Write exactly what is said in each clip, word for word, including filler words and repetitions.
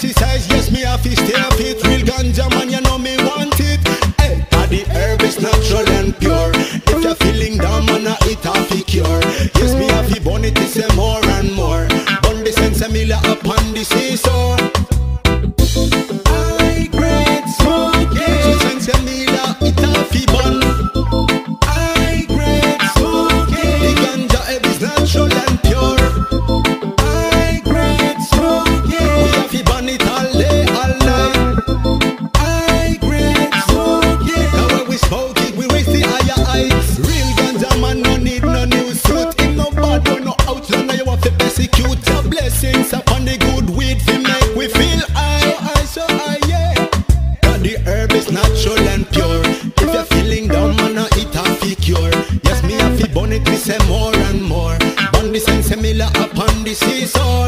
exercise, yes, me have to stay fit. Real ganja man, you know me want it. Hey, uh, the herb is natural and pure. If you're feeling down, man, uh, it have to cure. Yes, me have to burn it, say more and more. Burn the sense of me upon the seesaw. I great smoke, yeah. So sense of me it have to burn. I great smoke, yeah. The ganja herb is natural and pure. I great smoke, yeah. We have to burn it all day, all night. I great smoke, yeah. Now when we smoke it, we raise the higher heights. Real ganja man no need no new suit. Him no bad boy, no outlaw. Now you have to persecute. The blessings upon the good weed fi make we feel high. So high, so high, yeah. But the herb is natural and pure. If you're feeling down, man, uh, it have to cure. Yes, me have to burn it, me say more and more. Burn the sense similar upon the seesaw.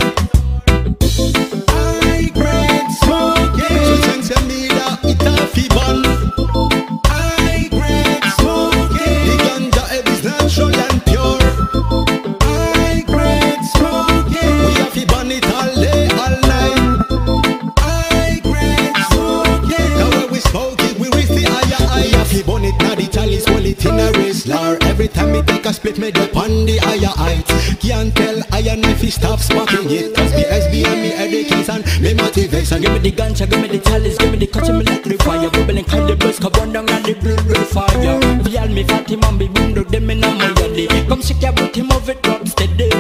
I great smoke, yeah. So sense similar, it have to burn. I great smoke, yeah. The ganja herb is natural and pure. I great smoke, yeah. We have to burn it all day, all night. I great smoke, yeah. Now when we smoke it, we raise the higher high. Have to burn it, now the chalice, hold it in a wrestler. Every time me take a split, me up on the higher heights. Can't tell I and if he stop smoking it. Cause me S B and me education, me motivation. Give me the ganja, give me the chalice, give me the cut, me like the fire. Bubbling kind the bus, come burn down and the blood will fire. If y'all me fatty man be window, them in a my yard. Come shake your booty, move it up steady.